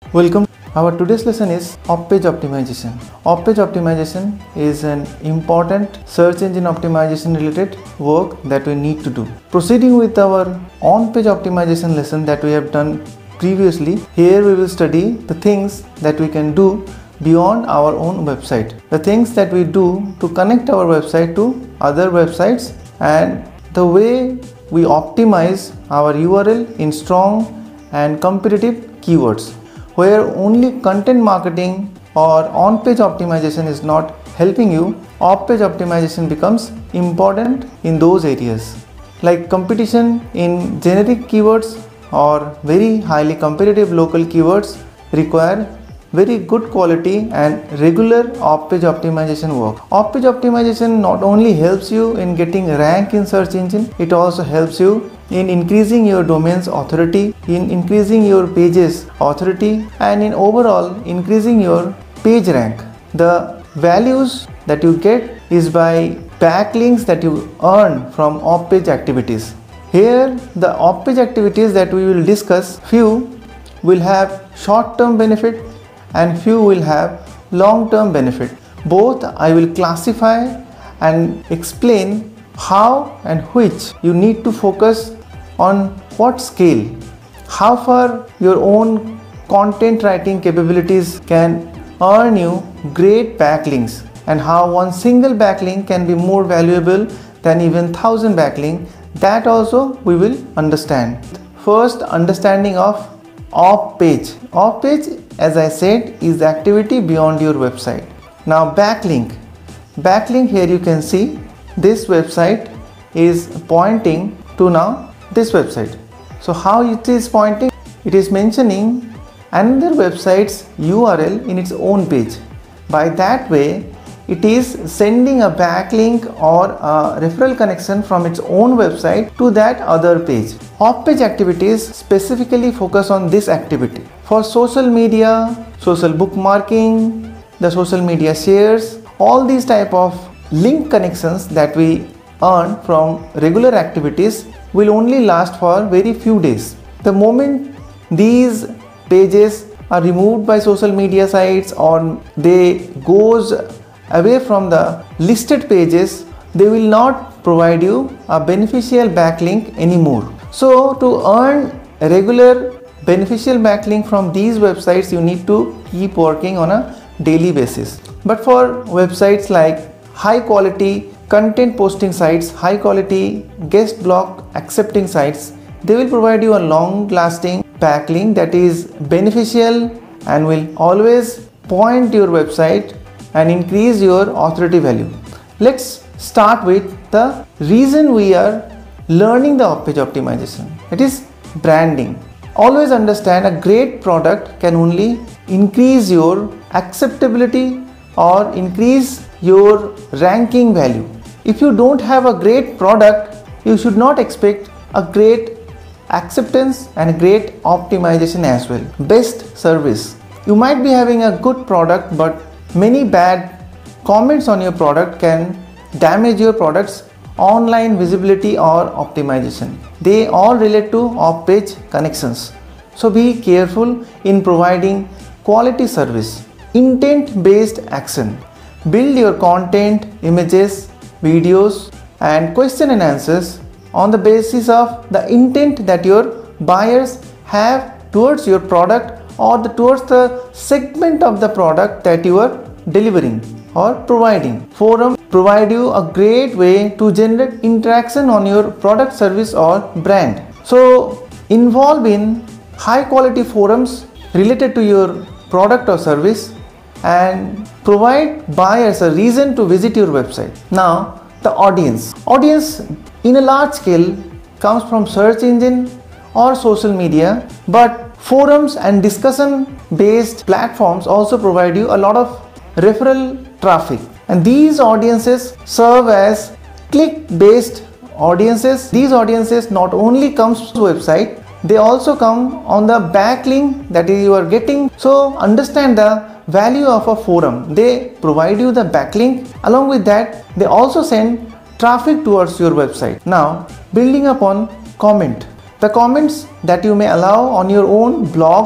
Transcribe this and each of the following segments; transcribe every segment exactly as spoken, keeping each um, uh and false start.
Welcome. Our today's lesson is off-page optimization. Off-page optimization is an important search engine optimization related work that we need to do. Proceeding with our on-page optimization lesson that we have done previously, here we will study the things that we can do beyond our own website. The things that we do to connect our website to other websites and the way we optimize our U R L in strong and competitive keywords. Where only content marketing or on-page optimization is not helping you, off-page optimization becomes important in those areas. Like competition in generic keywords or very highly competitive local keywords require very good quality and regular off-page optimization work. Off-page optimization not only helps you in getting rank in search engine, it also helps you in increasing your domain's authority, in increasing your page's authority, and in overall increasing your page rank. The values that you get is by backlinks that you earn from off-page activities. Here the off-page activities that we will discuss, few will have short-term benefit and few will have long-term benefit. Both I will classify and explain how and which you need to focus on what scale, how far your own content writing capabilities can earn you great backlinks, and how one single backlink can be more valuable than even thousand backlinks. That also we will understand. First, understanding of off-page. Off-page, as I said, is the activity beyond your website. Now backlink. Backlink, here you can see this website is pointing to now this website. So how it is pointing? It is mentioning another website's U R L in its own page. By that way, it is sending a backlink or a referral connection from its own website to that other page. Off-page activities specifically focus on this activity. For social media, social bookmarking, the social media shares, all these type of link connections that we earn from regular activities will only last for very few days. The moment these pages are removed by social media sites or they goes away from the listed pages, they will not provide you a beneficial backlink anymore. So to earn a regular beneficial backlink from these websites, you need to keep working on a daily basis. But for websites like high quality content posting sites, high quality guest blog accepting sites, they will provide you a long lasting backlink that is beneficial and will always point your website and increase your authority value. Let's start with the reason we are learning the off-page optimization. It is branding. Always understand a great product can only increase your acceptability or increase your ranking value. If you don't have a great product, you should not expect a great acceptance and a great optimization as well. Best service. You might be having a good product, but many bad comments on your product can damage your product's online visibility or optimization. They all relate to off-page connections. So be careful in providing quality service. Intent-based action. Build your content, images, videos and question and answers on the basis of the intent that your buyers have towards your product or the, towards the segment of the product that you are delivering or providing. Forum provide you a great way to generate interaction on your product, service or brand. So involve in high quality forums related to your product or service and provide buyers a reason to visit your website. Now the audience. Audience in a large scale comes from search engine or social media, but forums and discussion based platforms also provide you a lot of referral traffic, and these audiences serve as click based audiences. These audiences not only comes to website, they also come on the backlink that you are getting. So understand the value of a forum. They provide you the backlink. Along with that, they also send traffic towards your website. Now building upon comment. The comments that you may allow on your own blogs,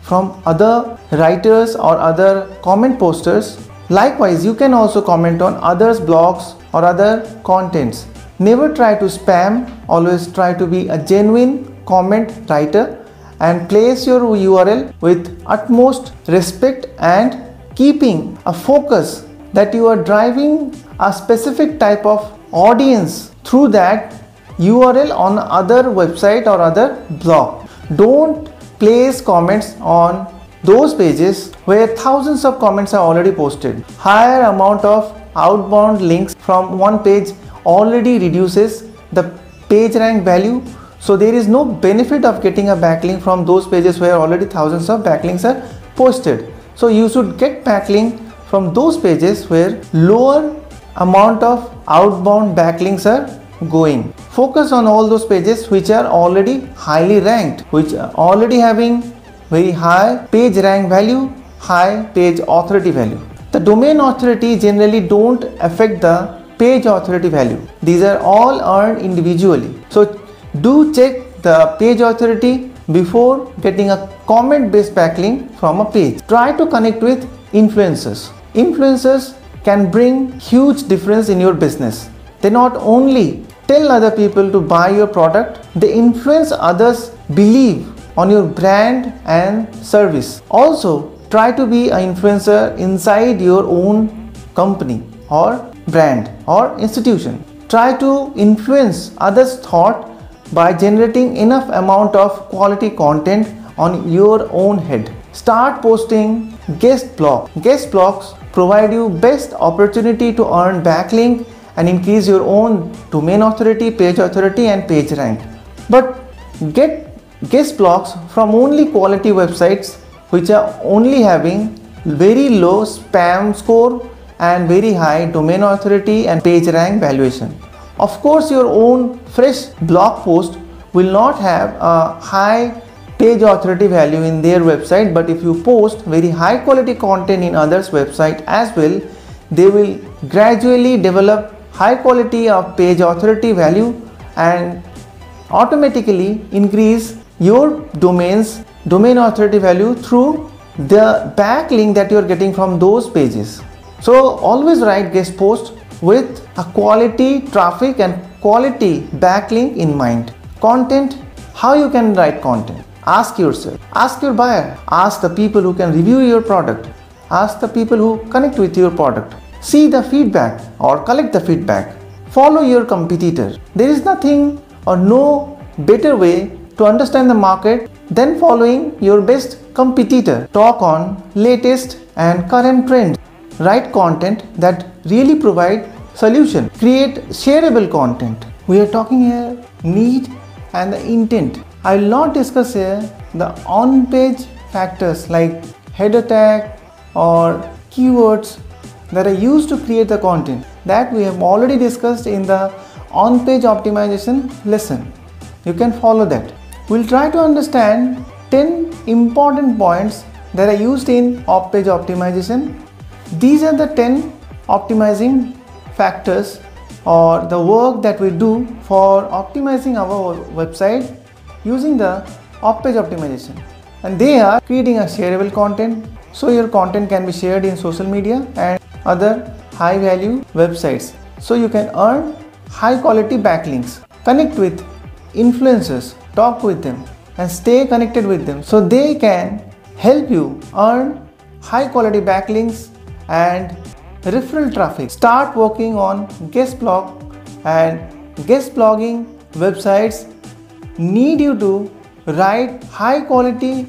from other writers or other comment posters. Likewise, you can also comment on others' blogs or other contents. Never try to spam, always try to be a genuine comment writer and place your U R L with utmost respect and keeping a focus that you are driving a specific type of audience through that U R L on other website or other blog. Don't place comments on those pages where thousands of comments are already posted. Higher amount of outbound links from one page already reduces the page rank value, so there is no benefit of getting a backlink from those pages where already thousands of backlinks are posted. So you should get backlink from those pages where lower amount of outbound backlinks are going. Focus on all those pages which are already highly ranked, which are already having very high page rank value, high page authority value. The domain authority generally don't affect the page authority value. These are all earned individually. So do check the page authority before getting a comment based backlink from a page. Try to connect with influencers. Influencers can bring huge difference in your business. They not only tell other people to buy your product, they influence others believe on your brand and service. Also, try to be an influencer inside your own company or brand or institution. Try to influence others' thought by generating enough amount of quality content on your own head. Start posting guest blog. Guest blogs provide you best opportunity to earn backlink and increase your own domain authority, page authority and page rank. But get guest blogs from only quality websites which are only having very low spam score and very high domain authority and page rank valuation. Of course, your own fresh blog post will not have a high page authority value in their website, but if you post very high quality content in others' website as well, they will gradually develop high quality of page authority value and automatically increase your domain's domain authority value through the backlink that you are getting from those pages. So always write guest post with a quality traffic and quality backlink in mind. Content, how you can write content? Ask yourself, ask your buyer, ask the people who can review your product, ask the people who connect with your product. See the feedback or collect the feedback. Follow your competitor. There is nothing or no better way to understand the market than following your best competitor. Talk on latest and current trends. Write content that really provide solution. Create shareable content. We are talking here need and the intent. I will not discuss here the on-page factors like header tag or keywords that are used to create the content. That we have already discussed in the on-page optimization lesson. You can follow that. We'll try to understand ten important points that are used in off-page optimization. These are the ten optimizing factors or the work that we do for optimizing our website using the off-page optimization. And they are creating a shareable content, so your content can be shared in social media and other high value websites, so you can earn high quality backlinks. Connect with influencers, talk with them and stay connected with them so they can help you earn high quality backlinks and referral traffic. Start working on guest blog, and guest blogging websites need you to write high quality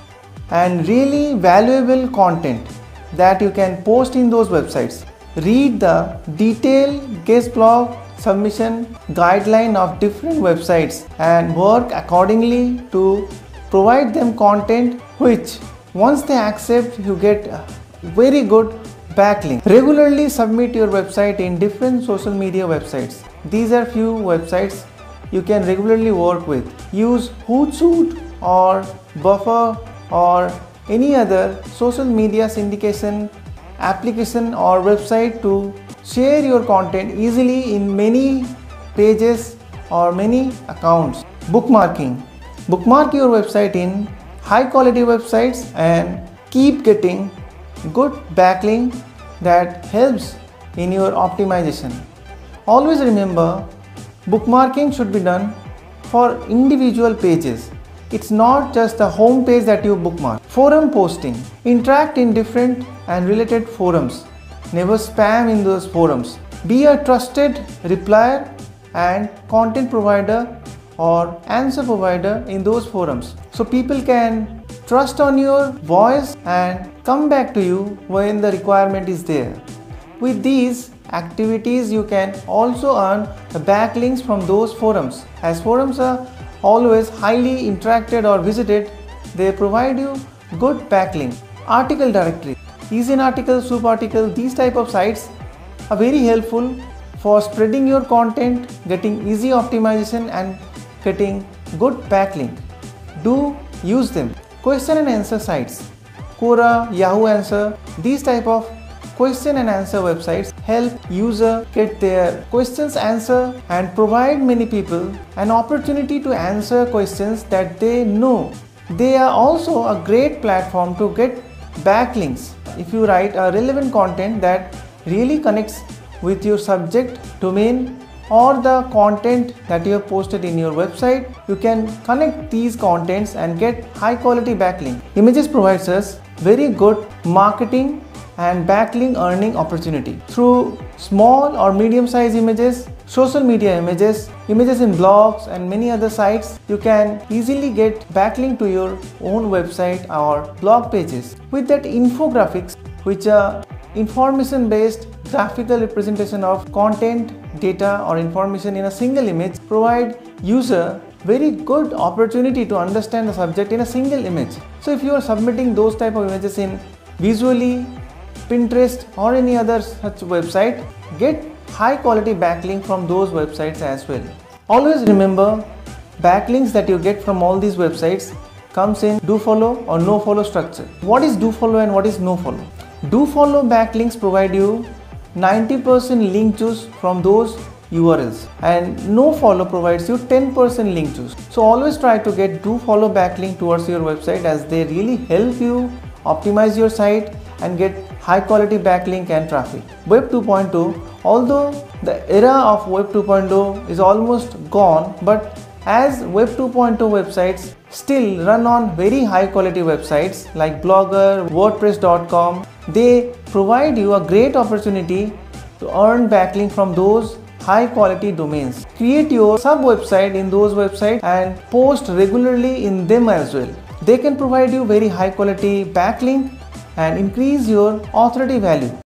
and really valuable content that you can post in those websites. Read the detailed guest blog submission guideline of different websites and work accordingly to provide them content which once they accept you get very good backlink. Regularly submit your website in different social media websites. These are few websites you can regularly work with. Use Hootsuite or Buffer or any other social media syndication application or website to share your content easily in many pages or many accounts. Bookmarking. Bookmark your website in high quality websites and keep getting good backlink that helps in your optimization. Always remember, bookmarking should be done for individual pages. It's not just the home page that you bookmark. Forum posting. Interact in different and related forums. Never spam in those forums. Be a trusted replier and content provider or answer provider in those forums, so people can trust on your voice and come back to you when the requirement is there. With these activities, you can also earn the backlinks from those forums. As forums are always highly interacted or visited, they provide you good backlink. Article directory. Easy article, soup article, these type of sites are very helpful for spreading your content, getting easy optimization and getting good backlink. Do use them. Question and answer sites. Quora, Yahoo Answer, these type of question and answer websites help user get their questions answered and provide many people an opportunity to answer questions that they know. They are also a great platform to get backlinks if you write a relevant content that really connects with your subject, domain, or the content that you have posted in your website. You can connect these contents and get high quality backlink. Images provides us very good marketing and backlink earning opportunity through small or medium size images, social media images, images in blogs and many other sites. You can easily get backlink to your own website or blog pages. With that, infographics, which are information based graphical representation of content, data or information in a single image, provide user very good opportunity to understand the subject in a single image. So if you are submitting those type of images in Visually, Pinterest or any other such website, get high quality backlink from those websites as well. Always remember, backlinks that you get from all these websites comes in do follow or no follow structure. What is do follow and what is no follow? Do follow backlinks provide you ninety percent link juice from those U R Ls, and no follow provides you ten percent link juice. So always try to get do follow backlink towards your website, as they really help you optimize your site and get high quality backlink and traffic. Web two point oh, although the era of Web two point oh is almost gone, but as Web two point oh websites still run on very high quality websites like Blogger, WordPress dot com, they provide you a great opportunity to earn backlink from those high quality domains. Create your sub website in those websites and post regularly in them as well. They can provide you very high quality backlink and increase your authority value.